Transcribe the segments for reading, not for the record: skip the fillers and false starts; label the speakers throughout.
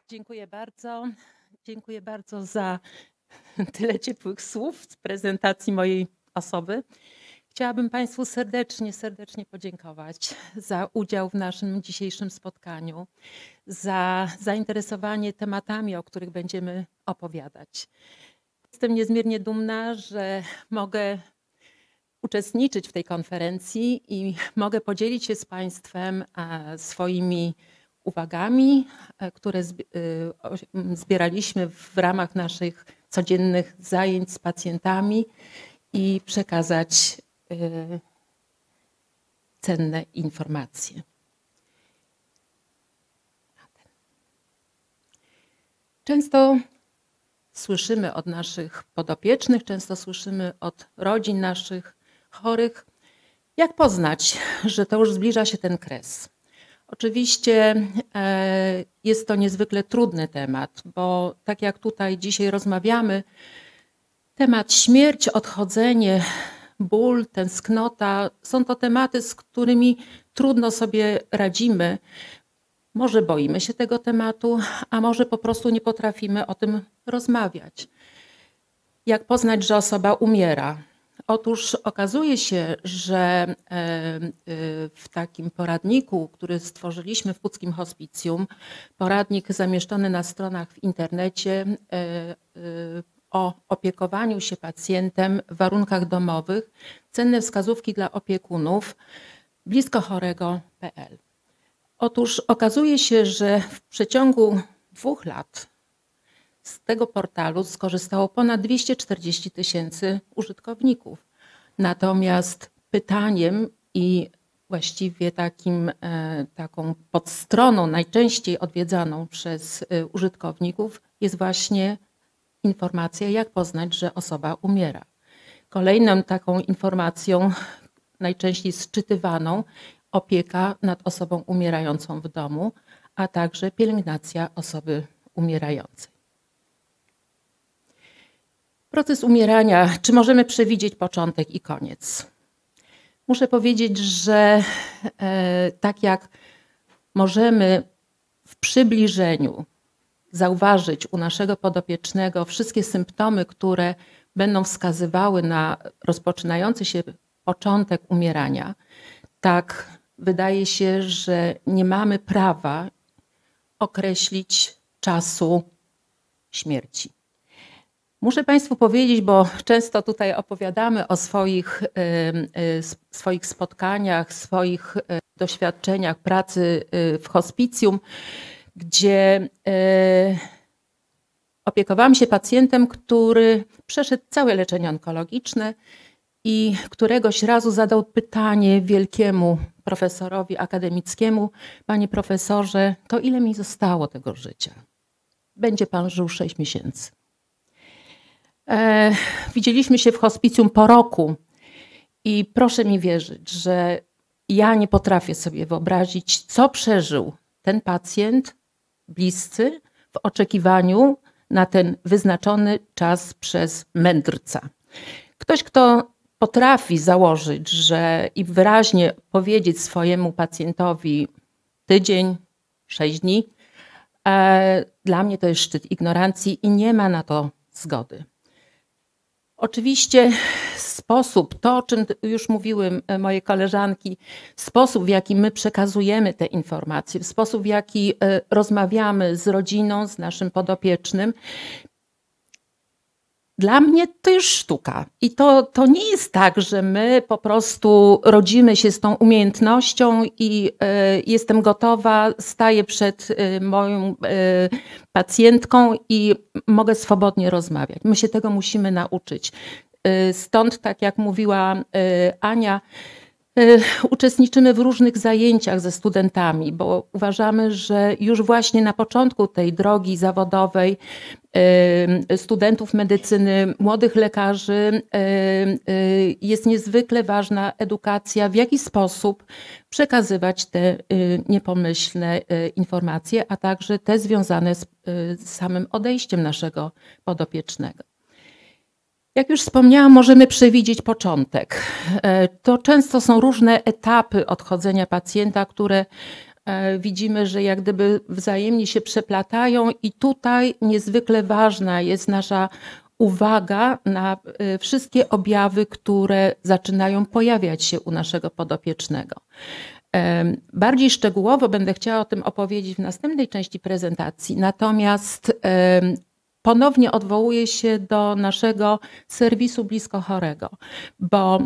Speaker 1: Dziękuję bardzo. Dziękuję bardzo za tyle ciepłych słów z prezentacji mojej osoby. Chciałabym Państwu serdecznie podziękować za udział w naszym dzisiejszym spotkaniu, za zainteresowanie tematami, o których będziemy opowiadać. Jestem niezmiernie dumna, że mogę uczestniczyć w tej konferencji i mogę podzielić się z Państwem swoimi uwagami, które zbieraliśmy w ramach naszych codziennych zajęć z pacjentami i przekazać cenne informacje. Często słyszymy od naszych podopiecznych, często słyszymy od rodzin naszych chorych, jak poznać, że to już zbliża się ten kres. Oczywiście jest to niezwykle trudny temat, bo tak jak tutaj dzisiaj rozmawiamy, temat śmierć, odchodzenie, ból, tęsknota, są to tematy, z którymi trudno sobie radzimy. Może boimy się tego tematu, a może po prostu nie potrafimy o tym rozmawiać. Jak poznać, że osoba umiera? Otóż okazuje się, że w takim poradniku, który stworzyliśmy w Puckim Hospicjum, poradnik zamieszczony na stronach w internecie o opiekowaniu się pacjentem w warunkach domowych, cenne wskazówki dla opiekunów, bliskochorego.pl. Otóż okazuje się, że w przeciągu 2 lat z tego portalu skorzystało ponad 240 000 użytkowników. Natomiast pytaniem i właściwie taką podstroną najczęściej odwiedzaną przez użytkowników jest właśnie informacja, jak poznać, że osoba umiera. Kolejną taką informacją, najczęściej sczytywaną, opieka nad osobą umierającą w domu, a także pielęgnacja osoby umierającej. Proces umierania, czy możemy przewidzieć początek i koniec? Muszę powiedzieć, że tak jak możemy w przybliżeniu zauważyć u naszego podopiecznego wszystkie symptomy, które będą wskazywały na rozpoczynający się początek umierania, tak wydaje się, że nie mamy prawa określić czasu śmierci. Muszę Państwu powiedzieć, bo często tutaj opowiadamy o swoich spotkaniach, swoich doświadczeniach pracy w hospicjum, gdzie opiekowałam się pacjentem, który przeszedł całe leczenie onkologiczne i któregoś razu zadał pytanie wielkiemu profesorowi akademickiemu: panie profesorze, to ile mi zostało tego życia? Będzie pan żył 6 miesięcy. Widzieliśmy się w hospicjum po roku i proszę mi wierzyć, że ja nie potrafię sobie wyobrazić, co przeżył ten pacjent, bliscy, w oczekiwaniu na ten wyznaczony czas przez mędrca. Ktoś, kto potrafi założyć, że i wyraźnie powiedzieć swojemu pacjentowi tydzień, 6 dni, dla mnie to jest szczyt ignorancji i nie ma na to zgody. Oczywiście sposób, to o czym już mówiły moje koleżanki, sposób w jaki my przekazujemy te informacje, sposób w jaki rozmawiamy z rodziną, z naszym podopiecznym, dla mnie to jest sztuka. I to nie jest tak, że my po prostu rodzimy się z tą umiejętnością i jestem gotowa, staję przed moją pacjentką i mogę swobodnie rozmawiać. My się tego musimy nauczyć. Stąd, tak jak mówiła Ania, uczestniczymy w różnych zajęciach ze studentami, bo uważamy, że już właśnie na początku tej drogi zawodowej studentów medycyny, młodych lekarzy jest niezwykle ważna edukacja, w jaki sposób przekazywać te niepomyślne informacje, a także te związane z samym odejściem naszego podopiecznego. Jak już wspomniałam, możemy przewidzieć początek. To często są różne etapy odchodzenia pacjenta, które widzimy, że jak gdyby wzajemnie się przeplatają i tutaj niezwykle ważna jest nasza uwaga na wszystkie objawy, które zaczynają pojawiać się u naszego podopiecznego. Bardziej szczegółowo będę chciała o tym opowiedzieć w następnej części prezentacji, natomiast ponownie odwołuję się do naszego serwisu blisko chorego, bo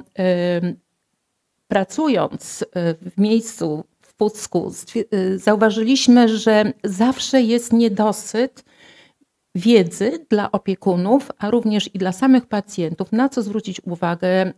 Speaker 1: pracując w miejscu w Pucku zauważyliśmy, że zawsze jest niedosyt wiedzy dla opiekunów, a również i dla samych pacjentów, na co zwrócić uwagę,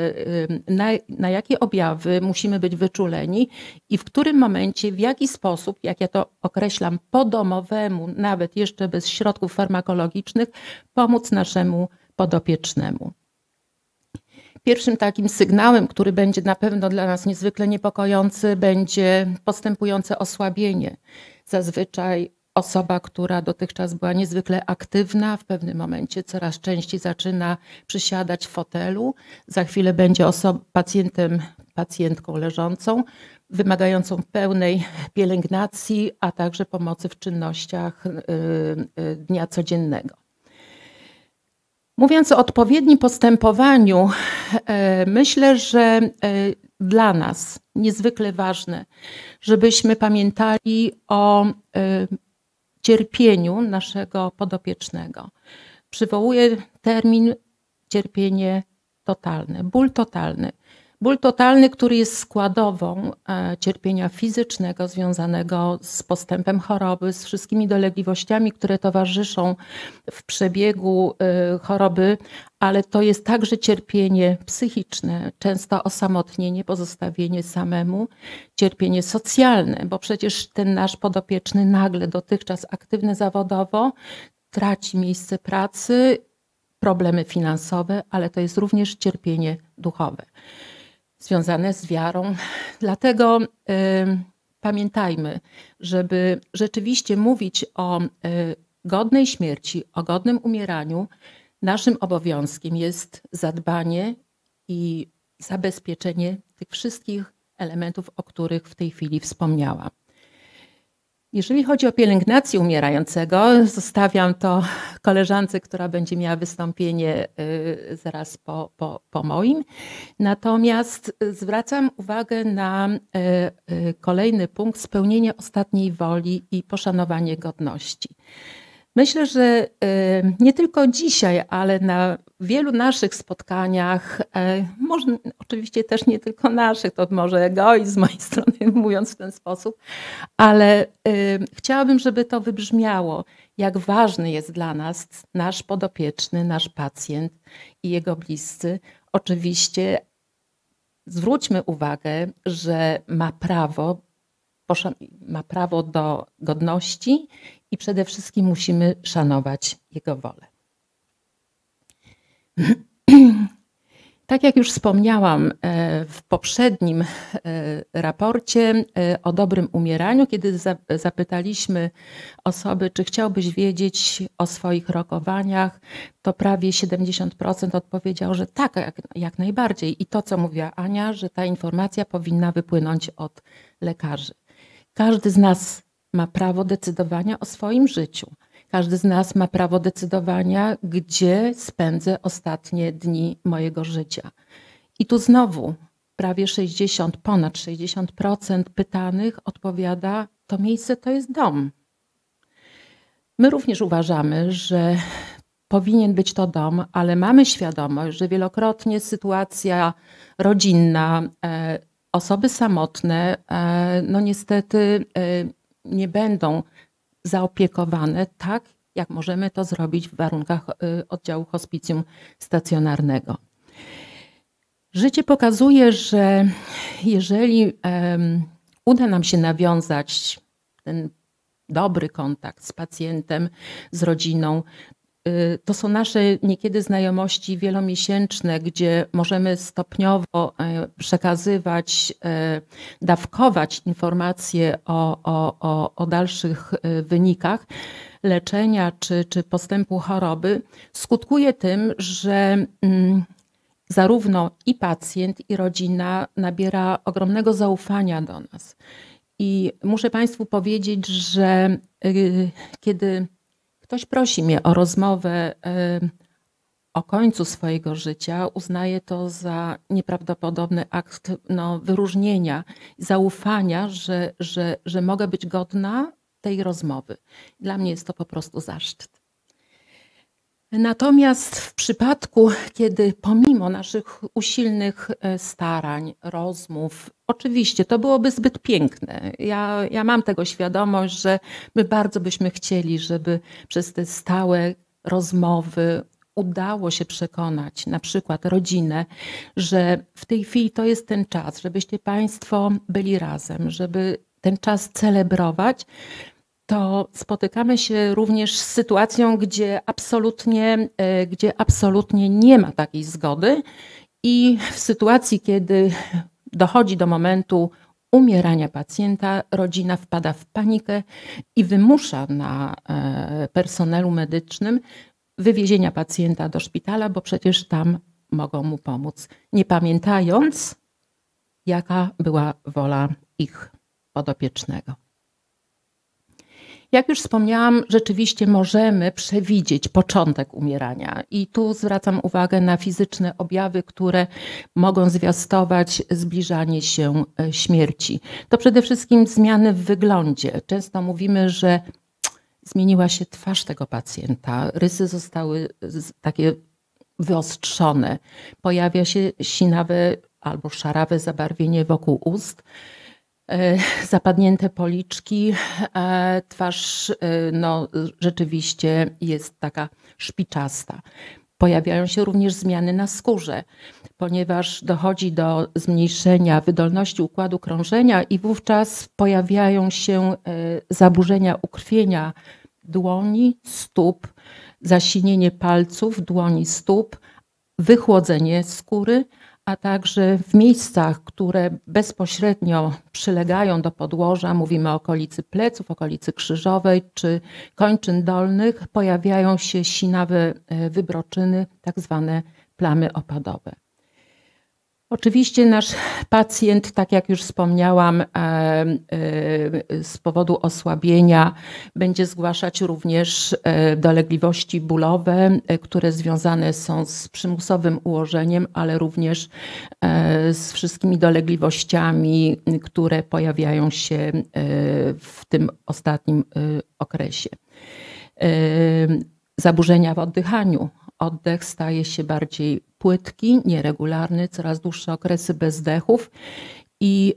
Speaker 1: na jakie objawy musimy być wyczuleni i w którym momencie, w jaki sposób, jak ja to określam, po domowemu, nawet jeszcze bez środków farmakologicznych, pomóc naszemu podopiecznemu. Pierwszym takim sygnałem, który będzie na pewno dla nas niezwykle niepokojący, będzie postępujące osłabienie. Zazwyczaj osoba, która dotychczas była niezwykle aktywna, w pewnym momencie coraz częściej zaczyna przysiadać w fotelu. Za chwilę będzie pacjentką leżącą, wymagającą pełnej pielęgnacji, a także pomocy w czynnościach dnia codziennego. Mówiąc o odpowiednim postępowaniu, myślę, że dla nas niezwykle ważne, żebyśmy pamiętali o cierpieniu naszego podopiecznego. Przywołuję termin cierpienie totalne, ból totalny. Ból totalny, który jest składową cierpienia fizycznego związanego z postępem choroby, z wszystkimi dolegliwościami, które towarzyszą w przebiegu choroby, ale to jest także cierpienie psychiczne, często osamotnienie, pozostawienie samemu, cierpienie socjalne, bo przecież ten nasz podopieczny nagle dotychczas aktywny zawodowo traci miejsce pracy, problemy finansowe, ale to jest również cierpienie duchowe związane z wiarą. Dlatego pamiętajmy, żeby rzeczywiście mówić o godnej śmierci, o godnym umieraniu, naszym obowiązkiem jest zadbanie i zabezpieczenie tych wszystkich elementów, o których w tej chwili wspomniałam. Jeżeli chodzi o pielęgnację umierającego, zostawiam to koleżance, która będzie miała wystąpienie zaraz po moim. Natomiast zwracam uwagę na kolejny punkt, spełnienie ostatniej woli i poszanowanie godności. Myślę, że nie tylko dzisiaj, ale na wielu naszych spotkaniach, może oczywiście też nie tylko naszych, to może egoizm z mojej strony mówiąc w ten sposób, ale chciałabym, żeby to wybrzmiało, jak ważny jest dla nas nasz podopieczny, nasz pacjent i jego bliscy. Oczywiście zwróćmy uwagę, że ma prawo do godności i przede wszystkim musimy szanować jego wolę. Tak jak już wspomniałam w poprzednim raporcie o dobrym umieraniu, kiedy zapytaliśmy osoby, czy chciałbyś wiedzieć o swoich rokowaniach, to prawie 70% odpowiedziało, że tak, jak najbardziej. I to, co mówiła Ania, że ta informacja powinna wypłynąć od lekarzy. Każdy z nas ma prawo decydowania o swoim życiu. Każdy z nas ma prawo decydowania, gdzie spędzę ostatnie dni mojego życia. I tu znowu prawie ponad 60% pytanych odpowiada, to miejsce to jest dom. My również uważamy, że powinien być to dom, ale mamy świadomość, że wielokrotnie sytuacja rodzinna, osoby samotne, no niestety nie będą zaopiekowane tak, jak możemy to zrobić w warunkach oddziału hospicjum stacjonarnego. Życie pokazuje, że jeżeli uda nam się nawiązać ten dobry kontakt z pacjentem, z rodziną, to są nasze niekiedy znajomości wielomiesięczne, gdzie możemy stopniowo przekazywać, dawkować informacje o dalszych wynikach leczenia czy postępu choroby. Skutkuje tym, że zarówno i pacjent, i rodzina nabiera ogromnego zaufania do nas. I muszę Państwu powiedzieć, że kiedy ktoś prosi mnie o rozmowę o końcu swojego życia, uznaję to za nieprawdopodobny akt wyróżnienia, zaufania, że mogę być godna tej rozmowy. Dla mnie jest to po prostu zaszczyt. Natomiast w przypadku, kiedy pomimo naszych usilnych starań, rozmów, oczywiście to byłoby zbyt piękne. Ja mam tego świadomość, że my bardzo byśmy chcieli, żeby przez te stałe rozmowy udało się przekonać na przykład rodzinę, że w tej chwili to jest ten czas, żebyście Państwo byli razem, żeby ten czas celebrować. To spotykamy się również z sytuacją, gdzie absolutnie nie ma takiej zgody i w sytuacji, kiedy dochodzi do momentu umierania pacjenta, rodzina wpada w panikę i wymusza na personelu medycznym wywiezienia pacjenta do szpitala, bo przecież tam mogą mu pomóc, nie pamiętając, jaka była wola ich podopiecznego. Jak już wspomniałam, rzeczywiście możemy przewidzieć początek umierania i tu zwracam uwagę na fizyczne objawy, które mogą zwiastować zbliżanie się śmierci. To przede wszystkim zmiany w wyglądzie. Często mówimy, że zmieniła się twarz tego pacjenta, rysy zostały takie wyostrzone, pojawia się sinawe albo szarawe zabarwienie wokół ust, zapadnięte policzki, twarz rzeczywiście jest taka szpiczasta. Pojawiają się również zmiany na skórze, ponieważ dochodzi do zmniejszenia wydolności układu krążenia i wówczas pojawiają się zaburzenia ukrwienia dłoni, stóp, zasinienie palców, dłoni, stóp, wychłodzenie skóry, a także w miejscach, które bezpośrednio przylegają do podłoża, mówimy o okolicy pleców, okolicy krzyżowej czy kończyn dolnych, pojawiają się sinawe wybroczyny, tak zwane plamy opadowe. Oczywiście nasz pacjent, tak jak już wspomniałam, z powodu osłabienia będzie zgłaszać również dolegliwości bólowe, które związane są z przymusowym ułożeniem, ale również z wszystkimi dolegliwościami, które pojawiają się w tym ostatnim okresie. Zaburzenia w oddychaniu. Oddech staje się bardziej płytki, nieregularny, coraz dłuższe okresy bezdechów i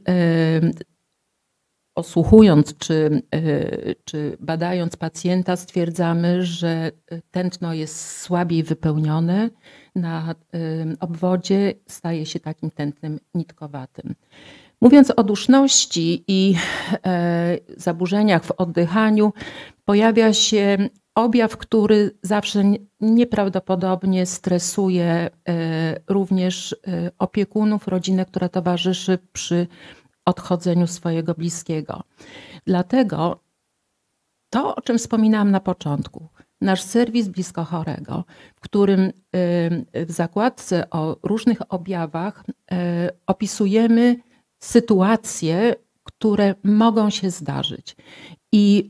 Speaker 1: osłuchując czy badając pacjenta stwierdzamy, że tętno jest słabiej wypełnione na obwodzie, staje się takim tętnem nitkowatym. Mówiąc o duszności i zaburzeniach w oddychaniu, pojawia się objaw, który zawsze nieprawdopodobnie stresuje również opiekunów, rodzinę, która towarzyszy przy odchodzeniu swojego bliskiego. Dlatego to, o czym wspominałam na początku, nasz serwis blisko chorego, w którym w zakładce o różnych objawach opisujemy sytuacje, które mogą się zdarzyć. I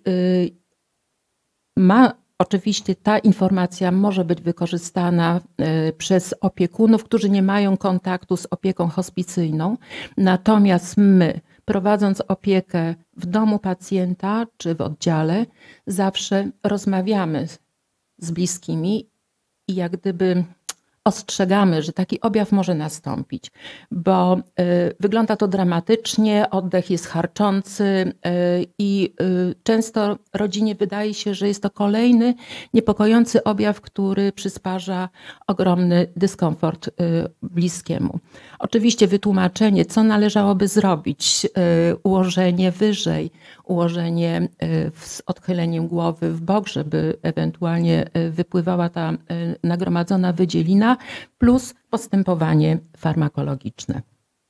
Speaker 1: oczywiście ta informacja może być wykorzystana przez opiekunów, którzy nie mają kontaktu z opieką hospicyjną. Natomiast my, prowadząc opiekę w domu pacjenta czy w oddziale, zawsze rozmawiamy z bliskimi i jak gdyby ostrzegamy, że taki objaw może nastąpić, bo wygląda to dramatycznie, oddech jest charczący i często rodzinie wydaje się, że jest to kolejny niepokojący objaw, który przysparza ogromny dyskomfort bliskiemu. Oczywiście wytłumaczenie, co należałoby zrobić, ułożenie wyżej, ułożenie z odchyleniem głowy w bok, żeby ewentualnie wypływała ta nagromadzona wydzielina, plus postępowanie farmakologiczne.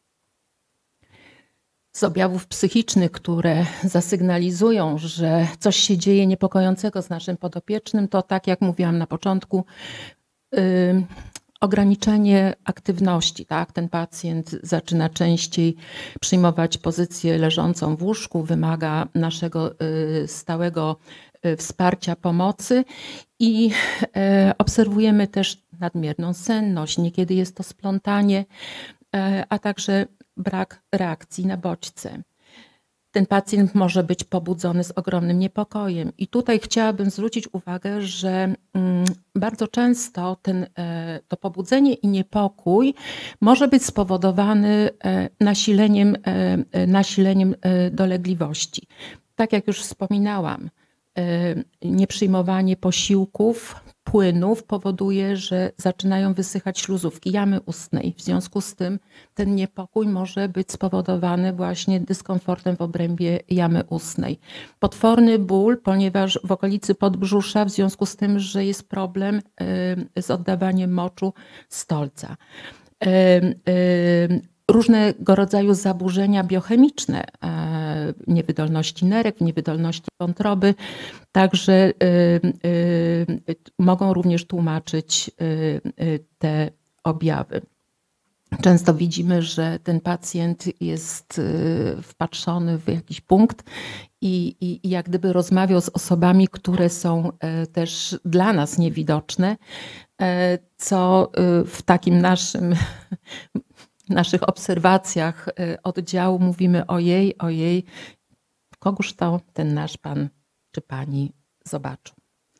Speaker 1: Z objawów psychicznych, które zasygnalizują, że coś się dzieje niepokojącego z naszym podopiecznym, to tak jak mówiłam na początku, ograniczenie aktywności, tak? Ten pacjent zaczyna częściej przyjmować pozycję leżącą w łóżku, wymaga naszego stałego wsparcia, pomocy i obserwujemy też nadmierną senność, niekiedy jest to splątanie, a także brak reakcji na bodźce. Ten pacjent może być pobudzony z ogromnym niepokojem. I tutaj chciałabym zwrócić uwagę, że bardzo często to pobudzenie i niepokój może być spowodowany nasileniem dolegliwości. Tak jak już wspominałam, nieprzyjmowanie posiłków, płynów powoduje, że zaczynają wysychać śluzówki jamy ustnej. W związku z tym ten niepokój może być spowodowany właśnie dyskomfortem w obrębie jamy ustnej. Potworny ból, ponieważ w okolicy podbrzusza, w związku z tym, że jest problem z oddawaniem moczu stolca. Różnego rodzaju zaburzenia biochemiczne, niewydolności nerek, niewydolności wątroby, także mogą również tłumaczyć te objawy. Często widzimy, że ten pacjent jest wpatrzony w jakiś punkt i jak gdyby rozmawiał z osobami, które są też dla nas niewidoczne, co w takim naszych obserwacjach oddziału mówimy ojej, kogóż to ten nasz pan czy pani zobaczył.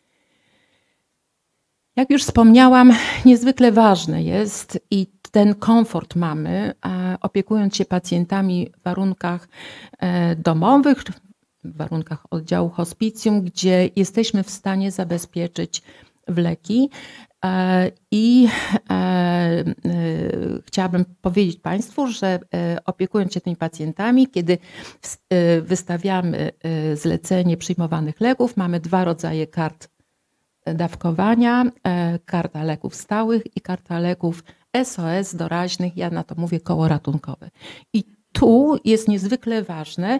Speaker 1: Jak już wspomniałam, niezwykle ważne jest i ten komfort mamy, opiekując się pacjentami w warunkach domowych, w warunkach oddziału hospicjum, gdzie jesteśmy w stanie zabezpieczyć leki. I chciałabym powiedzieć Państwu, że opiekując się tymi pacjentami, kiedy wystawiamy zlecenie przyjmowanych leków, mamy 2 rodzaje kart dawkowania, karta leków stałych i karta leków SOS doraźnych, ja na to mówię koło ratunkowe. I tu jest niezwykle ważne,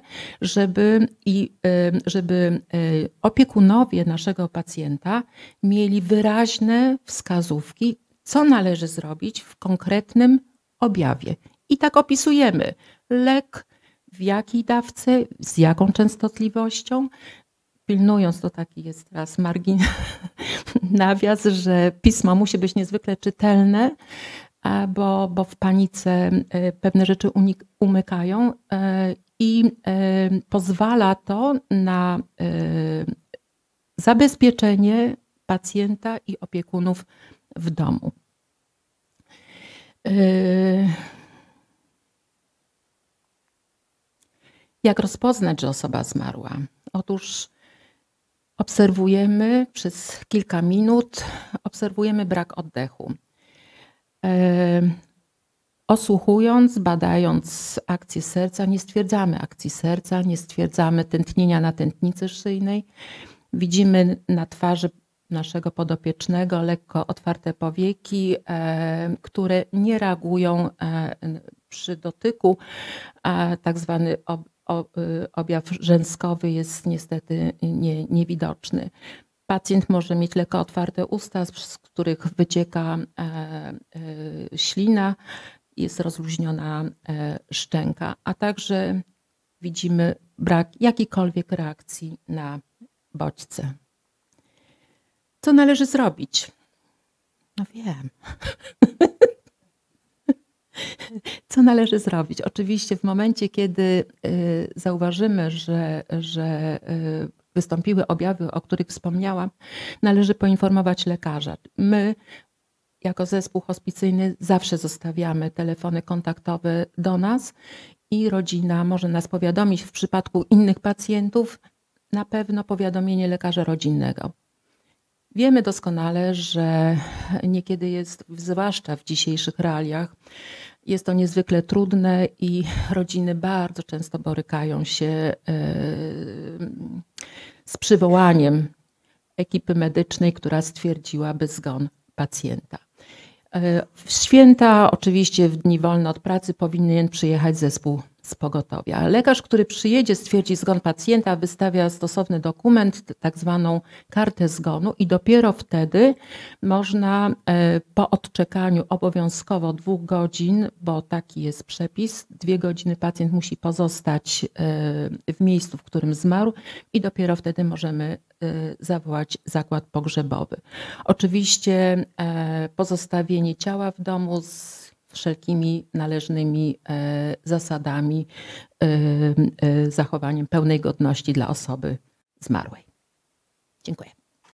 Speaker 1: żeby opiekunowie naszego pacjenta mieli wyraźne wskazówki, co należy zrobić w konkretnym objawie. I tak opisujemy lek, w jakiej dawce, z jaką częstotliwością, pilnując, to taki jest teraz nawias, że pismo musi być niezwykle czytelne, bo w panice pewne rzeczy umykają i pozwala to na zabezpieczenie pacjenta i opiekunów w domu. Jak rozpoznać, że osoba zmarła? Otóż obserwujemy przez kilka minut, obserwujemy brak oddechu. Osłuchując, badając akcję serca, nie stwierdzamy akcji serca, nie stwierdzamy tętnienia na tętnicy szyjnej. Widzimy na twarzy naszego podopiecznego lekko otwarte powieki, które nie reagują przy dotyku. Tak zwany objaw rzęskowy jest niestety niewidoczny. Pacjent może mieć lekko otwarte usta, z których wycieka ślina, jest rozluźniona szczęka, a także widzimy brak jakiejkolwiek reakcji na bodźce. Co należy zrobić? No wiem. Co należy zrobić? Oczywiście w momencie, kiedy zauważymy, że wystąpiły objawy, o których wspomniałam, należy poinformować lekarza. My jako zespół hospicyjny zawsze zostawiamy telefony kontaktowe do nas i rodzina może nas powiadomić. W przypadku innych pacjentów na pewno powiadomienie lekarza rodzinnego. Wiemy doskonale, że niekiedy jest, zwłaszcza w dzisiejszych realiach, jest to niezwykle trudne i rodziny bardzo często borykają się z przywołaniem ekipy medycznej, która stwierdziłaby zgon pacjenta. W święta, oczywiście w dni wolne od pracy powinien przyjechać zespół z pogotowia. Lekarz, który przyjedzie, stwierdzi zgon pacjenta, wystawia stosowny dokument, tak zwaną kartę zgonu i dopiero wtedy można po odczekaniu obowiązkowo 2 godzin, bo taki jest przepis, 2 godziny pacjent musi pozostać w miejscu, w którym zmarł i dopiero wtedy możemy zawołać zakład pogrzebowy. Oczywiście pozostawienie ciała w domu z wszelkimi należnymi zasadami, zachowaniem pełnej godności dla osoby zmarłej. Dziękuję.